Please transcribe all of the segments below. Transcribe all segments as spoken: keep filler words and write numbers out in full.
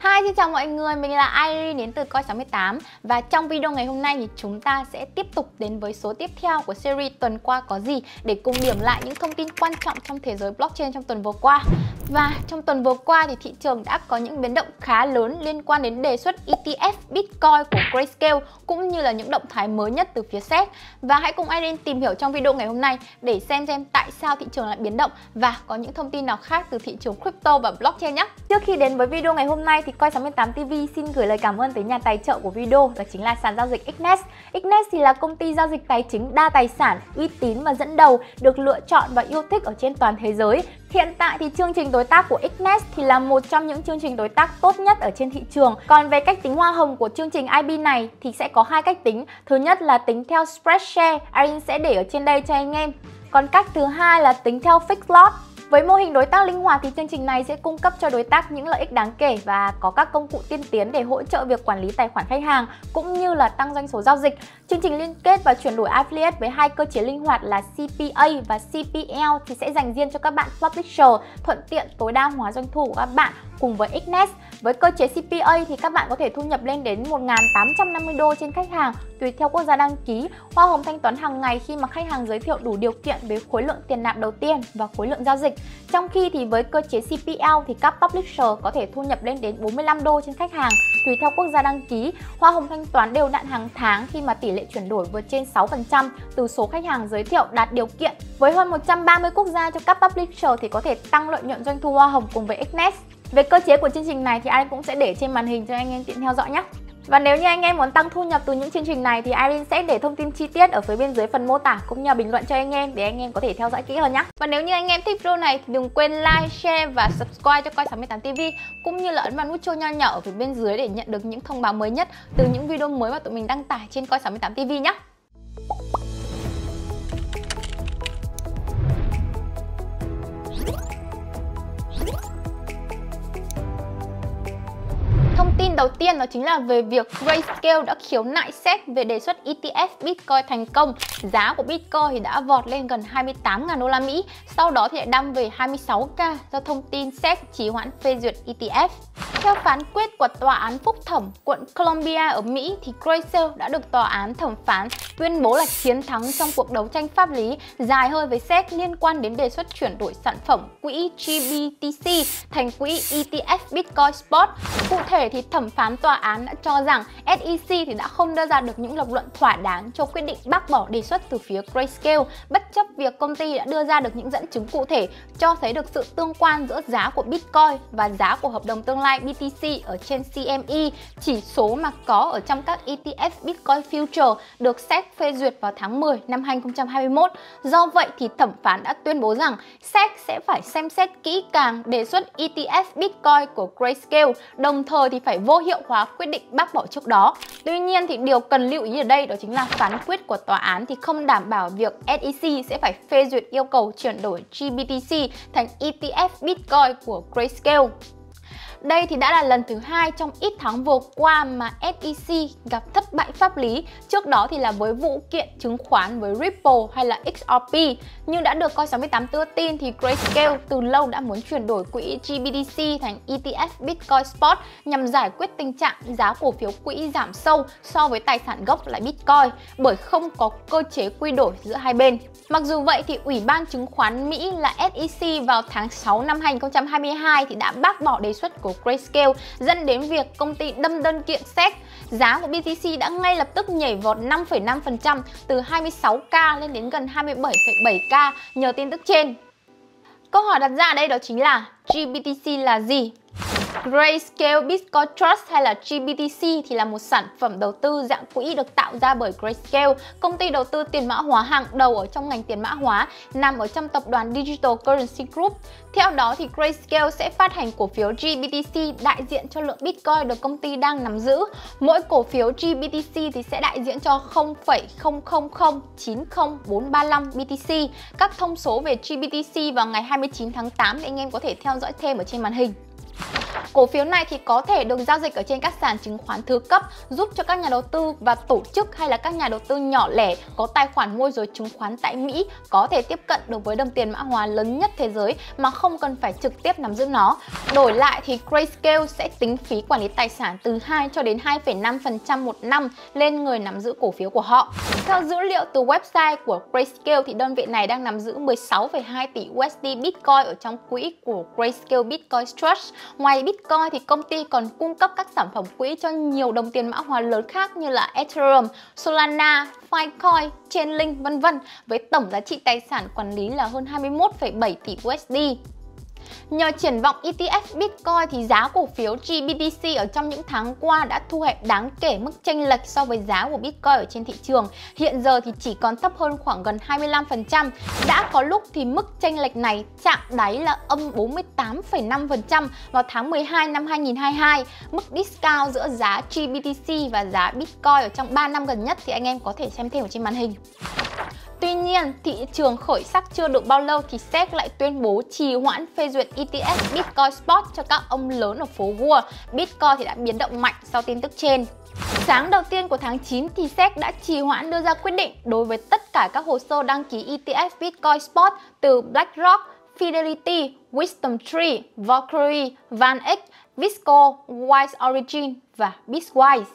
Hi, xin chào mọi người, mình là Irene đến từ Coin sáu mươi tám. Và trong video ngày hôm nay thì chúng ta sẽ tiếp tục đến với số tiếp theo của series tuần qua có gì, để cùng điểm lại những thông tin quan trọng trong thế giới blockchain trong tuần vừa qua. Và trong tuần vừa qua thì thị trường đã có những biến động khá lớn liên quan đến đề xuất E T F Bitcoin của Grayscale cũng như là những động thái mới nhất từ phía ét e xê. Và hãy cùng Irene tìm hiểu trong video ngày hôm nay để xem xem tại sao thị trường lại biến động và có những thông tin nào khác từ thị trường crypto và blockchain nhé. Trước khi đến với video ngày hôm nay thì Coin sáu mươi tám ti vi xin gửi lời cảm ơn tới nhà tài trợ của video, đó chính là sàn giao dịch Exness. Exness thì là công ty giao dịch tài chính đa tài sản, uy tín và dẫn đầu, được lựa chọn và yêu thích ở trên toàn thế giới. Hiện tại thì chương trình đối tác của Exness thì là một trong những chương trình đối tác tốt nhất ở trên thị trường. Còn về cách tính hoa hồng của chương trình I B này thì sẽ có hai cách tính. Thứ nhất là tính theo spread share, Irene sẽ để ở trên đây cho anh em. Còn cách thứ hai là tính theo fixed lot. Với mô hình đối tác linh hoạt thì chương trình này sẽ cung cấp cho đối tác những lợi ích đáng kể và có các công cụ tiên tiến để hỗ trợ việc quản lý tài khoản khách hàng cũng như là tăng doanh số giao dịch. Chương trình liên kết và chuyển đổi affiliate với hai cơ chế linh hoạt là C P A và C P L thì sẽ dành riêng cho các bạn publisher, thuận tiện tối đa hóa doanh thu của các bạn. Cùng với Exness, với cơ chế C P A thì các bạn có thể thu nhập lên đến một nghìn tám trăm năm mươi đô trên khách hàng tùy theo quốc gia đăng ký, hoa hồng thanh toán hàng ngày khi mà khách hàng giới thiệu đủ điều kiện với khối lượng tiền nạp đầu tiên và khối lượng giao dịch. Trong khi thì với cơ chế C P L thì các publisher có thể thu nhập lên đến bốn mươi lăm đô trên khách hàng tùy theo quốc gia đăng ký, hoa hồng thanh toán đều đặn hàng tháng khi mà tỷ lệ chuyển đổi vượt trên sáu phần trăm từ số khách hàng giới thiệu đạt điều kiện. Với hơn một trăm ba mươi quốc gia cho các publisher thì có thể tăng lợi nhuận doanh thu hoa hồng cùng với Exness. Về cơ chế của chương trình này thì Irene cũng sẽ để trên màn hình cho anh em tiện theo dõi nhé. Và nếu như anh em muốn tăng thu nhập từ những chương trình này thì Irene sẽ để thông tin chi tiết ở phía bên dưới phần mô tả cũng như bình luận cho anh em để anh em có thể theo dõi kỹ hơn nhé. Và nếu như anh em thích video này thì đừng quên like, share và subscribe cho Coin sáu mươi tám ti vi cũng như là ấn vào nút chuông nho nhỏ ở phía bên dưới để nhận được những thông báo mới nhất từ những video mới mà tụi mình đăng tải trên Coin sáu mươi tám ti vi nhé. Thông tin đầu tiên đó chính là về việc Grayscale đã khiếu nại ét e xê về đề xuất E T F Bitcoin thành công. Giá của Bitcoin thì đã vọt lên gần hai mươi tám nghìn đô la Mỹ, sau đó thì lại đâm về hai mươi sáu k do thông tin ét e xê trì hoãn phê duyệt E T F. Theo phán quyết của Tòa án Phúc thẩm quận Columbia ở Mỹ thì Grayscale đã được tòa án thẩm phán tuyên bố là chiến thắng trong cuộc đấu tranh pháp lý dài hơi với ét e xê liên quan đến đề xuất chuyển đổi sản phẩm quỹ G B T C thành quỹ E T F Bitcoin Spot. Cụ thể thì thẩm phán tòa án đã cho rằng S E C thì đã không đưa ra được những lập luận thỏa đáng cho quyết định bác bỏ đề xuất từ phía Grayscale, bất chấp việc công ty đã đưa ra được những dẫn chứng cụ thể cho thấy được sự tương quan giữa giá của Bitcoin và giá của hợp đồng tương lai B T C ở trên C M E, chỉ số mà có ở trong các E T F Bitcoin Future được ét e xê phê duyệt vào tháng mười năm hai nghìn không trăm hai mươi mốt. Do vậy thì thẩm phán đã tuyên bố rằng ét e xê sẽ phải xem xét kỹ càng đề xuất E T F Bitcoin của Grayscale, đồng thời thì phải vô hiệu hóa quyết định bác bỏ trước đó. Tuy nhiên thì điều cần lưu ý ở đây đó chính là phán quyết của tòa án thì không đảm bảo việc S E C sẽ phải phê duyệt yêu cầu chuyển đổi G B T C thành E T F Bitcoin của Grayscale. Đây thì đã là lần thứ hai trong ít tháng vừa qua mà S E C gặp thất bại pháp lý. Trước đó thì là với vụ kiện chứng khoán với Ripple hay là X R P. Như đã được Coin sáu mươi tám đưa tin thì Grayscale từ lâu đã muốn chuyển đổi quỹ G B T C thành E T F Bitcoin Spot nhằm giải quyết tình trạng giá cổ phiếu quỹ giảm sâu so với tài sản gốc là Bitcoin bởi không có cơ chế quy đổi giữa hai bên. Mặc dù vậy thì Ủy ban chứng khoán Mỹ là S E C vào tháng sáu năm hai nghìn không trăm hai mươi hai thì đã bác bỏ đề xuất của Grayscale, dẫn đến việc công ty đâm đơn kiện ét e xê. Giá của B T C đã ngay lập tức nhảy vọt năm phẩy năm phần trăm từ hai mươi sáu k lên đến gần hai mươi bảy phẩy bảy k nhờ tin tức trên. Câu hỏi đặt ra ở đây đó chính là G B T C là gì? Grayscale Bitcoin Trust hay là G B T C thì là một sản phẩm đầu tư dạng quỹ được tạo ra bởi Grayscale, công ty đầu tư tiền mã hóa hàng đầu ở trong ngành tiền mã hóa, nằm ở trong tập đoàn Digital Currency Group. Theo đó thì Grayscale sẽ phát hành cổ phiếu G B T C đại diện cho lượng Bitcoin được công ty đang nắm giữ. Mỗi cổ phiếu G B T C thì sẽ đại diện cho không phẩy không không không chín không bốn ba lăm B T C. Các thông số về G B T C vào ngày hai mươi chín tháng tám thì anh em có thể theo dõi thêm ở trên màn hình. Cổ phiếu này thì có thể được giao dịch ở trên các sàn chứng khoán thứ cấp, giúp cho các nhà đầu tư và tổ chức hay là các nhà đầu tư nhỏ lẻ có tài khoản môi giới chứng khoán tại Mỹ có thể tiếp cận được với đồng tiền mã hóa lớn nhất thế giới mà không cần phải trực tiếp nắm giữ nó. Đổi lại thì Grayscale sẽ tính phí quản lý tài sản từ hai cho đến hai phẩy năm phần trăm một năm lên người nắm giữ cổ phiếu của họ. Theo dữ liệu từ website của Grayscale thì đơn vị này đang nắm giữ mười sáu phẩy hai tỷ u ét đê Bitcoin ở trong quỹ của Grayscale Bitcoin Trust. Ngoài Bitcoin thì công ty còn cung cấp các sản phẩm quỹ cho nhiều đồng tiền mã hóa lớn khác như là Ethereum, Solana, Filecoin, Chainlink vân vân với tổng giá trị tài sản quản lý là hơn hai mươi mốt phẩy bảy tỷ u ét đê. Nhờ triển vọng e tê ép Bitcoin thì giá cổ phiếu giê bê tê xê ở trong những tháng qua đã thu hẹp đáng kể mức chênh lệch so với giá của Bitcoin ở trên thị trường. Hiện giờ thì chỉ còn thấp hơn khoảng gần hai mươi lăm phần trăm. Đã có lúc thì mức chênh lệch này chạm đáy là âm bốn mươi tám phẩy năm phần trăm vào tháng mười hai năm hai nghìn không trăm hai mươi hai. Mức discount giữa giá giê bê tê xê và giá Bitcoin ở trong ba năm gần nhất thì anh em có thể xem thêm ở trên màn hình. Tuy nhiên, thị trường khởi sắc chưa được bao lâu thì Sec lại tuyên bố trì hoãn phê duyệt e tê ép Bitcoin Spot cho các ông lớn ở phố Wall. Bitcoin thì đã biến động mạnh sau tin tức trên. Sáng đầu tiên của tháng chín thì Sec đã trì hoãn đưa ra quyết định đối với tất cả các hồ sơ đăng ký e tê ép Bitcoin Spot từ BlackRock, Fidelity, WisdomTree, Valkyrie, VanEck, Visco, Wise Origin và Bitwise.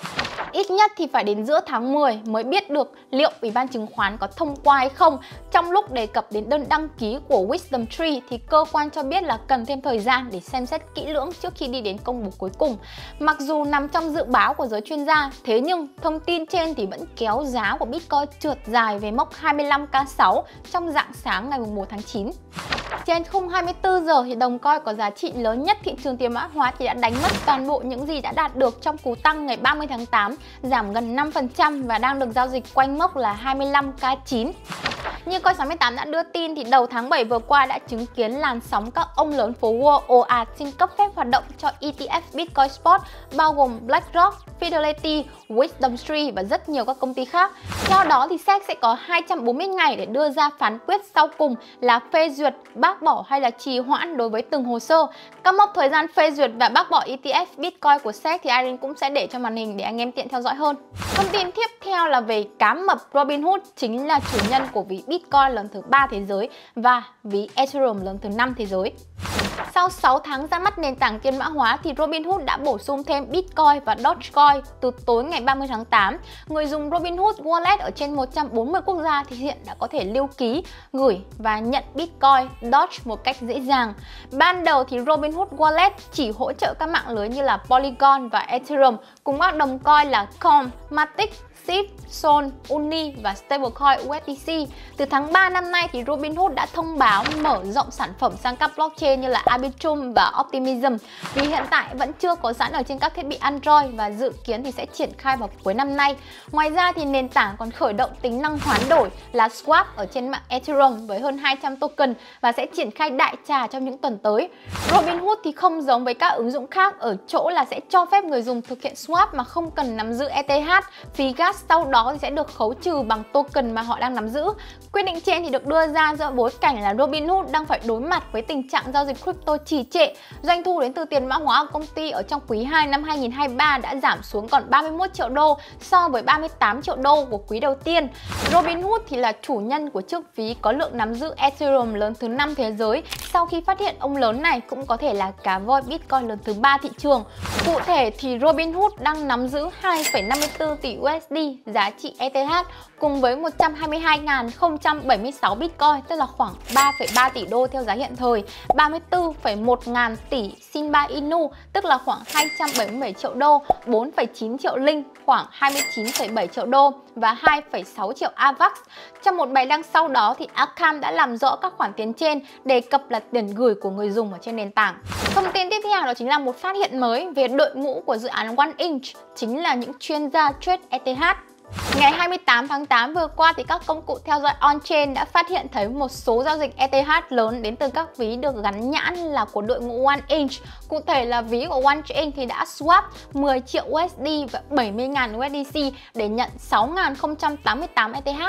Ít nhất thì phải đến giữa tháng mười mới biết được liệu Ủy ban chứng khoán có thông qua hay không. Trong lúc đề cập đến đơn đăng ký của WisdomTree thì cơ quan cho biết là cần thêm thời gian để xem xét kỹ lưỡng trước khi đi đến công bố cuối cùng. Mặc dù nằm trong dự báo của giới chuyên gia, thế nhưng thông tin trên thì vẫn kéo giá của Bitcoin trượt dài về mốc hai mươi lăm K sáu trong rạng sáng ngày một tháng chín. Trên khung hai mươi tư giờ thì đồng coin có giá trị lớn nhất thị trường tiền mã hóa thì đã đánh mất toàn bộ những gì đã đạt được trong cú tăng ngày ba mươi tháng tám, giảm gần năm phần trăm và đang được giao dịch quanh mốc là hai mươi lăm K chín. Như Coin sáu mươi tám đã đưa tin thì đầu tháng bảy vừa qua đã chứng kiến làn sóng các ông lớn phố Wall ồ ạt xin cấp phép hoạt động cho e tê ép Bitcoin Spot bao gồm BlackRock, Fidelity, WisdomTree và rất nhiều các công ty khác. Theo đó thì Sec sẽ có hai trăm bốn mươi ngày để đưa ra phán quyết sau cùng là phê duyệt, bác bỏ hay là trì hoãn đối với từng hồ sơ. Các mốc thời gian phê duyệt và bác bỏ e tê ép Bitcoin của Sec thì Irene cũng sẽ để cho màn hình để anh em tiện theo dõi hơn. Thông tin tiếp theo là về cá mập Robinhood, chính là chủ nhân của ví Bitcoin lớn thứ ba thế giới và ví Ethereum lớn thứ năm thế giới. Sau sáu tháng ra mắt nền tảng tiền mã hóa thì Robinhood đã bổ sung thêm Bitcoin và Dogecoin từ tối ngày ba mươi tháng tám. Người dùng Robinhood Wallet ở trên một trăm bốn mươi quốc gia thì hiện đã có thể lưu ký, gửi và nhận Bitcoin, Doge một cách dễ dàng. Ban đầu thì Robinhood Wallet chỉ hỗ trợ các mạng lưới như là Polygon và Ethereum cùng các đồng coin là Com, Matic, Shift, Sol, Uni và stablecoin u ét đê xê. Từ tháng ba năm nay thì Robinhood đã thông báo mở rộng sản phẩm sang các blockchain như là Arbitrum và Optimism. Vì hiện tại vẫn chưa có sẵn ở trên các thiết bị Android và dự kiến thì sẽ triển khai vào cuối năm nay. Ngoài ra thì nền tảng còn khởi động tính năng hoán đổi là Swap ở trên mạng Ethereum với hơn hai trăm token và sẽ triển khai đại trà trong những tuần tới. Robinhood thì không giống với các ứng dụng khác ở chỗ là sẽ cho phép người dùng thực hiện swap mà không cần nắm giữ e tê hát. Phí gas sau đó thì sẽ được khấu trừ bằng token mà họ đang nắm giữ. Quyết định trên thì được đưa ra giữa bối cảnh là Robinhood đang phải đối mặt với tình trạng giao dịch crypto trì trệ. Doanh thu đến từ tiền mã hóa của công ty ở trong quý hai năm hai nghìn không trăm hai mươi ba đã giảm xuống còn ba mươi mốt triệu đô so với ba mươi tám triệu đô của quý đầu tiên. Robinhood thì là chủ nhân của chiếc ví có lượng nắm giữ Ethereum lớn thứ năm thế giới sau khi phát hiện ông lớn này cũng có thể là cá voi Bitcoin lớn thứ ba thị trường. Cụ thể thì Robinhood đang nắm giữ hai phẩy năm mươi tư tỷ u ét đê giá trị e tê hát cùng với một trăm hai mươi hai nghìn không trăm bảy mươi sáu Bitcoin, tức là khoảng ba phẩy ba tỷ đô theo giá hiện thời, ba mươi tư phẩy một ngàn tỷ Shiba Inu, tức là khoảng hai trăm bảy mươi bảy triệu đô, bốn phẩy chín triệu Link, khoảng hai mươi chín phẩy bảy triệu đô và hai phẩy sáu triệu a vắc. Trong một bài đăng sau đó thì Arkham đã làm rõ các khoản tiền trên, đề cập là tiền gửi của người dùng ở trên nền tảng. Thông tin tiếp theo đó chính là một phát hiện mới về đội ngũ của dự án One Inch, chính là những chuyên gia trade e tê hát. Ngày hai mươi tám tháng tám vừa qua thì các công cụ theo dõi on-chain đã phát hiện thấy một số giao dịch e tê hát lớn đến từ các ví được gắn nhãn là của đội ngũ One Inch. Cụ thể là ví của One Inch thì đã swap mười triệu u ét đê và bảy mươi nghìn u ét đê xê để nhận sáu nghìn không trăm tám mươi tám e tê hát.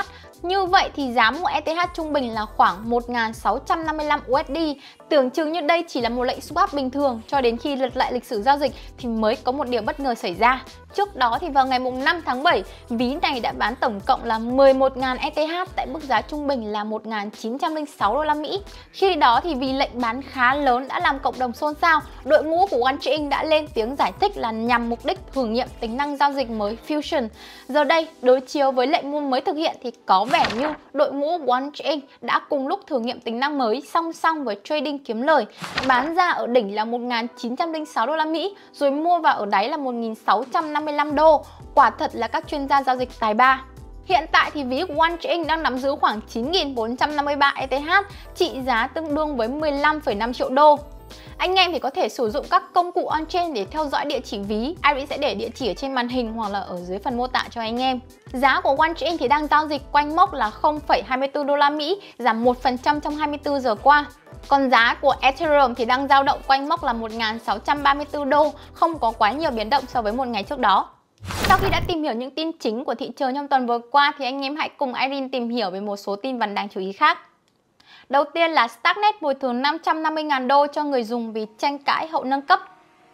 Như vậy thì giá mua e tê hát trung bình là khoảng một nghìn sáu trăm năm mươi lăm u ét đê. Tưởng chừng như đây chỉ là một lệnh swap bình thường, cho đến khi lật lại lịch sử giao dịch thì mới có một điều bất ngờ xảy ra. Trước đó thì vào ngày năm tháng bảy, ví này đã bán tổng cộng là mười một nghìn e tê hát tại mức giá trung bình là một nghìn chín trăm lẻ sáu đô la Mỹ. Khi đó thì vì lệnh bán khá lớn đã làm cộng đồng xôn xao, đội ngũ của OneChain đã lên tiếng giải thích là nhằm mục đích thử nghiệm tính năng giao dịch mới Fusion. Giờ đây, đối chiếu với lệnh mua mới thực hiện thì có vẻ như đội ngũ của OneChain đã cùng lúc thử nghiệm tính năng mới song song với trading kiếm lời, bán ra ở đỉnh là một nghìn chín trăm lẻ sáu đô la Mỹ rồi mua vào ở đáy là một nghìn sáu trăm năm mươi lăm đô. Quả thật là các chuyên gia giao dịch tài ba. Hiện tại thì ví của OneChain đang nắm giữ khoảng chín nghìn bốn trăm năm mươi ba e tê hát, trị giá tương đương với mười lăm phẩy năm triệu đô. Anh em thì có thể sử dụng các công cụ on-chain để theo dõi địa chỉ ví. Iris sẽ để địa chỉ ở trên màn hình hoặc là ở dưới phần mô tả cho anh em. Giá của OneChain thì đang giao dịch quanh mốc là không phẩy hai mươi tư đô la Mỹ, giảm một phần trăm trong hai mươi tư giờ qua. Còn giá của Ethereum thì đang dao động quanh mốc là một nghìn sáu trăm ba mươi tư đô, không có quá nhiều biến động so với một ngày trước đó. Sau khi đã tìm hiểu những tin chính của thị trường trong tuần vừa qua thì anh em hãy cùng Irene tìm hiểu về một số tin vắn đáng chú ý khác. Đầu tiên là Starknet bồi thường năm trăm năm mươi nghìn đô cho người dùng vì tranh cãi hậu nâng cấp.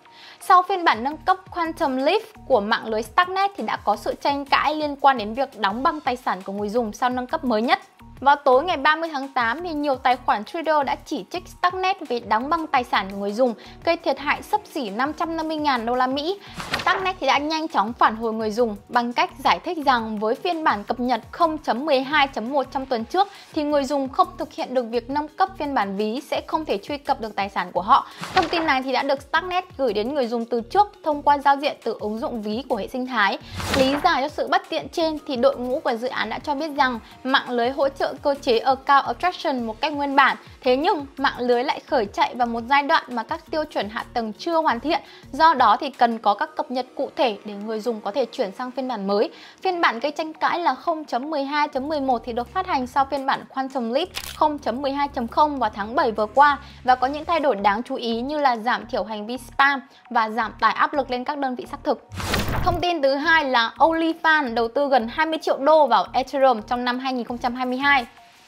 Sau phiên bản nâng cấp Quantum Leap của mạng lưới Starknet thì đã có sự tranh cãi liên quan đến việc đóng băng tài sản của người dùng sau nâng cấp mới nhất. Vào tối ngày ba mươi tháng tám thì nhiều tài khoản trader đã chỉ trích Starknet vì đóng băng tài sản của người dùng, gây thiệt hại xấp xỉ năm trăm năm mươi nghìn đô la Mỹ. Starknet thì đã nhanh chóng phản hồi người dùng bằng cách giải thích rằng với phiên bản cập nhật không chấm mười hai chấm một trong tuần trước thì người dùng không thực hiện được việc nâng cấp phiên bản ví sẽ không thể truy cập được tài sản của họ. Thông tin này thì đã được Starknet gửi đến người dùng từ trước thông qua giao diện từ ứng dụng ví của hệ sinh thái. Lý giải cho sự bất tiện trên thì đội ngũ của dự án đã cho biết rằng mạng lưới hỗ trợ cơ chế account abstraction một cách nguyên bản, thế nhưng mạng lưới lại khởi chạy vào một giai đoạn mà các tiêu chuẩn hạ tầng chưa hoàn thiện, do đó thì cần có các cập nhật cụ thể để người dùng có thể chuyển sang phiên bản mới. Phiên bản gây tranh cãi là không chấm mười hai chấm mười một thì được phát hành sau phiên bản Quantum Leap không chấm mười hai chấm không vào tháng bảy vừa qua và có những thay đổi đáng chú ý như là giảm thiểu hành vi spam và giảm tải áp lực lên các đơn vị xác thực. Thông tin thứ hai là OnlyFans đầu tư gần hai mươi triệu đô vào Ethereum trong năm hai nghìn không trăm hai mươi hai.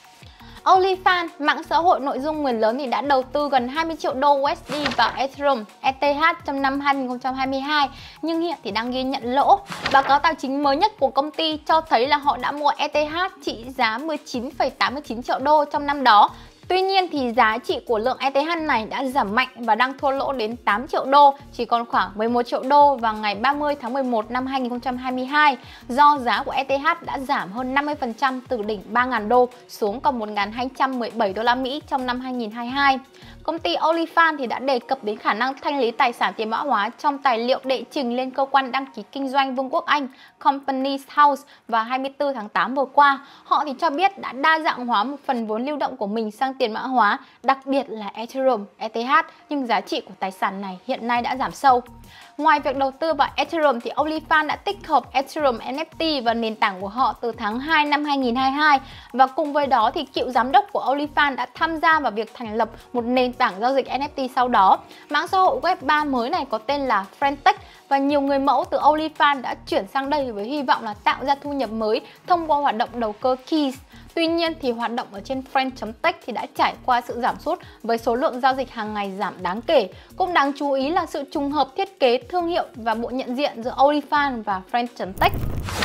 OnlyFans, mạng xã hội nội dung người lớn thì đã đầu tư gần hai mươi triệu đô u ét đê vào Ethereum e tê hát trong năm hai nghìn không trăm hai mươi hai, nhưng hiện thì đang ghi nhận lỗ. Báo cáo tài chính mới nhất của công ty cho thấy là họ đã mua e tê hát trị giá mười chín phẩy tám mươi chín triệu đô trong năm đó. Tuy nhiên thì giá trị của lượng e tê hát này đã giảm mạnh và đang thua lỗ đến tám triệu đô, chỉ còn khoảng mười một triệu đô vào ngày ba mươi tháng mười một năm hai nghìn không trăm hai mươi hai, do giá của e tê hát đã giảm hơn năm mươi phần trăm từ đỉnh ba nghìn đô xuống còn một nghìn hai trăm mười bảy đô la Mỹ trong năm hai nghìn không trăm hai mươi hai. Công ty OnlyFans thì đã đề cập đến khả năng thanh lý tài sản tiền mã hóa trong tài liệu đệ trình lên cơ quan đăng ký kinh doanh Vương quốc Anh Companies House vào hai mươi tư tháng tám vừa qua. Họ thì cho biết đã đa dạng hóa một phần vốn lưu động của mình sang tiền mã hóa, đặc biệt là Ethereum, e tê hát, nhưng giá trị của tài sản này hiện nay đã giảm sâu. Ngoài việc đầu tư vào Ethereum thì OnlyFans đã tích hợp Ethereum en ép tê vào nền tảng của họ từ tháng hai năm hai nghìn không trăm hai mươi hai và cùng với đó thì cựu giám đốc của OnlyFans đã tham gia vào việc thành lập một nền tảng giao dịch en ép tê sau đó. Mạng xã hội web ba mới này có tên là Friendtech và nhiều người mẫu từ OnlyFans đã chuyển sang đây với hy vọng là tạo ra thu nhập mới thông qua hoạt động đầu cơ Keys. Tuy nhiên thì hoạt động ở trên Friend chấm tech thì đã trải qua sự giảm sút với số lượng giao dịch hàng ngày giảm đáng kể. Cũng đáng chú ý là sự trùng hợp thiết kế thương hiệu và bộ nhận diện giữa OnlyFans và Friend chấm tech.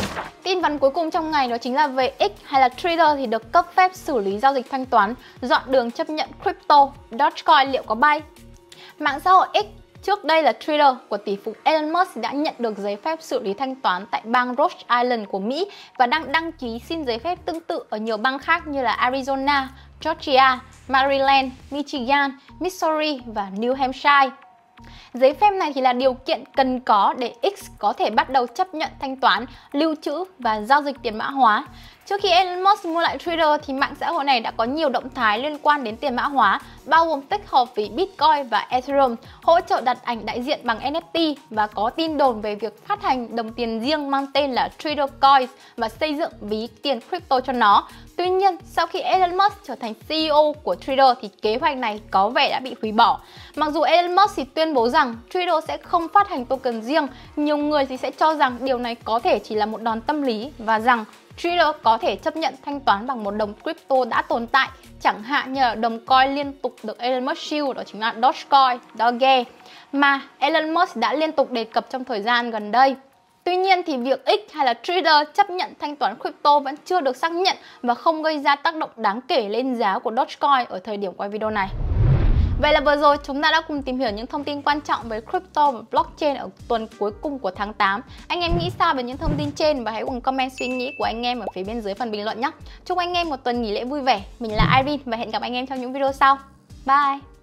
Tin vắn cuối cùng trong ngày đó chính là về X hay là Twitter thì được cấp phép xử lý giao dịch thanh toán, dọn đường chấp nhận crypto, Dogecoin liệu có bay? Mạng xã hội X, trước đây là Twitter của tỷ phú Elon Musk đã nhận được giấy phép xử lý thanh toán tại bang Rhode Island của Mỹ và đang đăng ký xin giấy phép tương tự ở nhiều bang khác như là Arizona, Georgia, Maryland, Michigan, Missouri và New Hampshire. Giấy phép này thì là điều kiện cần có để X có thể bắt đầu chấp nhận thanh toán, lưu trữ và giao dịch tiền mã hóa. Trước khi Elon Musk mua lại Twitter thì mạng xã hội này đã có nhiều động thái liên quan đến tiền mã hóa, bao gồm tích hợp với Bitcoin và Ethereum, hỗ trợ đặt ảnh đại diện bằng en ép tê và có tin đồn về việc phát hành đồng tiền riêng mang tên là Twitter Coins và xây dựng ví tiền crypto cho nó. Tuy nhiên, sau khi Elon Musk trở thành xê e ô của Twitter thì kế hoạch này có vẻ đã bị hủy bỏ. Mặc dù Elon Musk thì tuyên bố rằng Twitter sẽ không phát hành token riêng, nhiều người thì sẽ cho rằng điều này có thể chỉ là một đòn tâm lý và rằng trader có thể chấp nhận thanh toán bằng một đồng crypto đã tồn tại, chẳng hạn như là đồng coin liên tục được Elon Musk shield, đó chính là Dogecoin, Doge, mà Elon Musk đã liên tục đề cập trong thời gian gần đây. Tuy nhiên thì việc X hay là trader chấp nhận thanh toán crypto vẫn chưa được xác nhận và không gây ra tác động đáng kể lên giá của Dogecoin ở thời điểm quay video này. Vậy là vừa rồi chúng ta đã cùng tìm hiểu những thông tin quan trọng về crypto và blockchain ở tuần cuối cùng của tháng tám. Anh em nghĩ sao về những thông tin trên và hãy cùng comment suy nghĩ của anh em ở phía bên dưới phần bình luận nhé. Chúc anh em một tuần nghỉ lễ vui vẻ. Mình là Irene và hẹn gặp anh em trong những video sau. Bye!